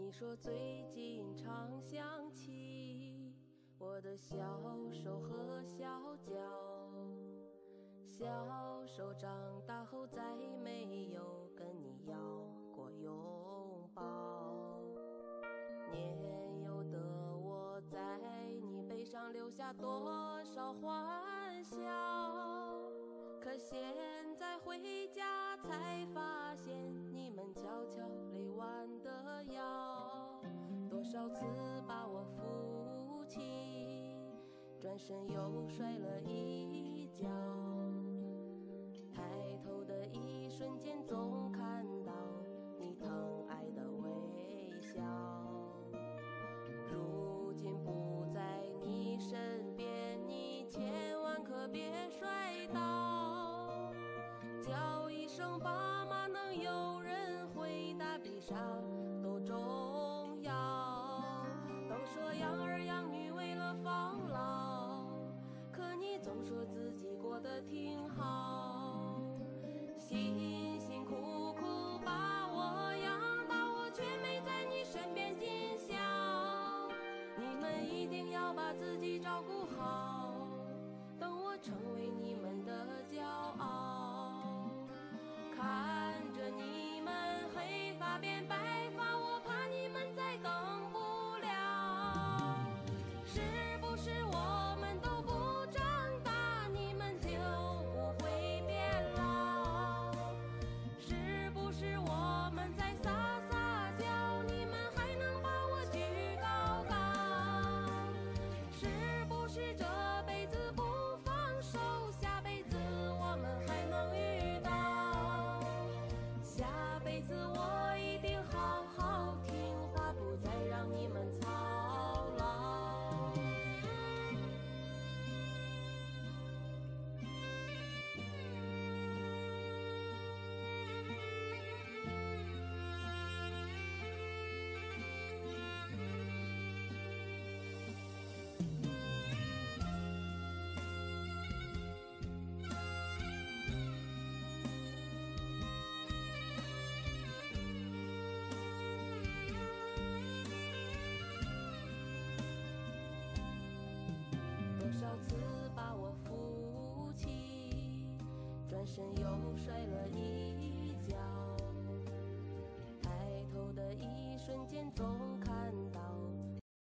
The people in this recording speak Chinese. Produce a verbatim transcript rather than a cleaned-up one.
你说最近常想起我的小手和小脚，小手长大后再没有跟你要过拥抱，年幼的我在你背上留下多少欢笑，可现在回家才发现你们悄悄累弯的腰，多少次把我扶起，转身又摔了一跤，抬头的一瞬间总看到你疼爱的微笑，如今不在你身边，你千万可别摔倒，叫一声爸妈能有人回答比啥都重要，都说养儿养女为了防老，可你总说自己过得挺好。